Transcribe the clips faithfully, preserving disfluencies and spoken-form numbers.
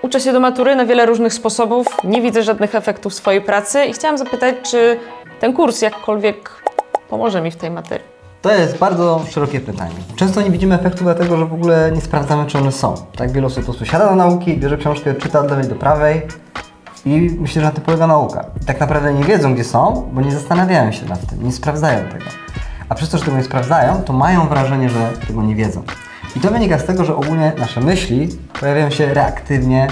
uczę się do matury na wiele różnych sposobów, nie widzę żadnych efektów swojej pracy i chciałam zapytać, czy ten kurs jakkolwiek pomoże mi w tej materii. To jest bardzo szerokie pytanie. Często nie widzimy efektów dlatego, że w ogóle nie sprawdzamy, czy one są. Tak wiele osób po prostu siada do nauki, bierze książkę, czyta od lewej do prawej i myślę, że na tym polega nauka. I tak naprawdę nie wiedzą, gdzie są, bo nie zastanawiają się nad tym, nie sprawdzają tego. A przez to, że tego nie sprawdzają, to mają wrażenie, że tego nie wiedzą. I to wynika z tego, że ogólnie nasze myśli pojawiają się reaktywnie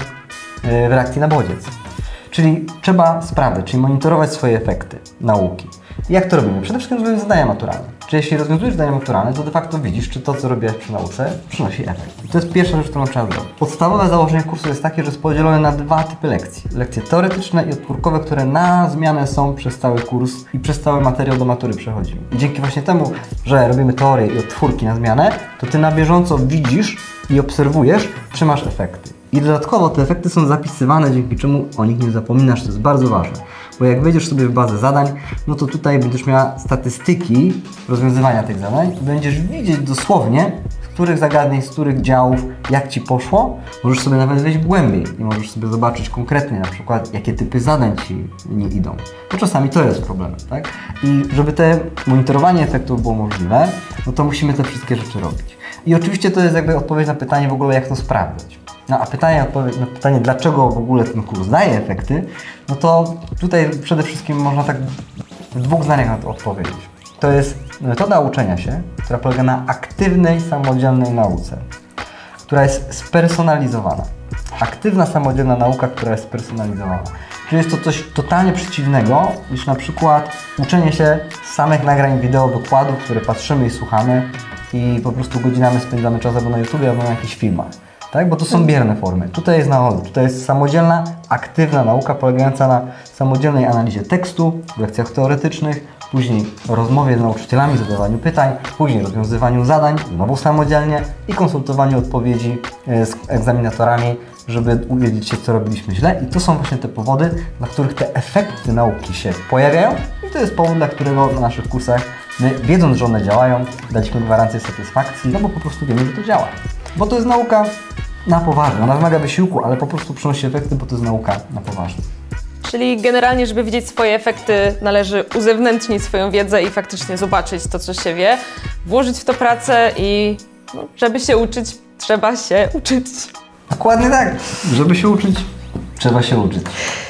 w reakcji na bodziec. Czyli trzeba sprawdzać, czyli monitorować swoje efekty nauki. I jak to robimy? Przede wszystkim zrobimy zadania maturalne. Czyli jeśli rozwiązujesz zadania maturalne, to de facto widzisz, czy to, co robiłeś przy nauce, przynosi efekt. I to jest pierwsza rzecz, którą trzeba zrobić. Podstawowe założenie kursu jest takie, że jest podzielone na dwa typy lekcji. Lekcje teoretyczne i odtwórkowe, które na zmianę są przez cały kurs i przez cały materiał do matury przechodzimy. I dzięki właśnie temu, że robimy teorię i odtwórki na zmianę, to Ty na bieżąco widzisz i obserwujesz, czy masz efekty. I dodatkowo te efekty są zapisywane, dzięki czemu o nich nie zapominasz, to jest bardzo ważne. Bo jak wejdziesz sobie w bazę zadań, no to tutaj będziesz miała statystyki rozwiązywania tych zadań i będziesz widzieć dosłownie, z których zagadnień, z których działów, jak Ci poszło. Możesz sobie nawet wejść głębiej i możesz sobie zobaczyć konkretnie na przykład, jakie typy zadań Ci nie idą. Bo czasami to jest problemem, tak? I żeby te monitorowanie efektów było możliwe, no to musimy te wszystkie rzeczy robić. I oczywiście to jest jakby odpowiedź na pytanie w ogóle, jak to sprawdzać. No a pytanie, na pytanie, dlaczego w ogóle ten kurs daje efekty, no to tutaj przede wszystkim można tak w dwóch zdaniach na to odpowiedzieć. To jest metoda uczenia się, która polega na aktywnej, samodzielnej nauce, która jest spersonalizowana. Aktywna, samodzielna nauka, która jest spersonalizowana. Czyli jest to coś totalnie przeciwnego niż na przykład uczenie się z samych nagrań wideo, wykładów, które patrzymy i słuchamy i po prostu godzinami spędzamy czas albo na YouTube, albo na jakichś filmach. Tak? Bo to są bierne formy. Tutaj jest na odwrót. Tutaj jest samodzielna, aktywna nauka polegająca na samodzielnej analizie tekstu, w lekcjach teoretycznych, później rozmowie z nauczycielami, zadawaniu pytań, później rozwiązywaniu zadań, znowu samodzielnie i konsultowaniu odpowiedzi z egzaminatorami, żeby uwiedzieć się, co robiliśmy źle. I to są właśnie te powody, dla których te efekty nauki się pojawiają i to jest powód, dla którego na naszych kursach my, wiedząc, że one działają, daliśmy gwarancję satysfakcji, no bo po prostu wiemy, że to działa. Bo to jest nauka na poważnie. Ona wymaga wysiłku, ale po prostu przynosi efekty, bo to jest nauka na poważnie. Czyli generalnie, żeby widzieć swoje efekty, należy uzewnętrznić swoją wiedzę i faktycznie zobaczyć to, co się wie, włożyć w to pracę i no, żeby się uczyć, trzeba się uczyć. Dokładnie tak. Żeby się uczyć, trzeba się uczyć.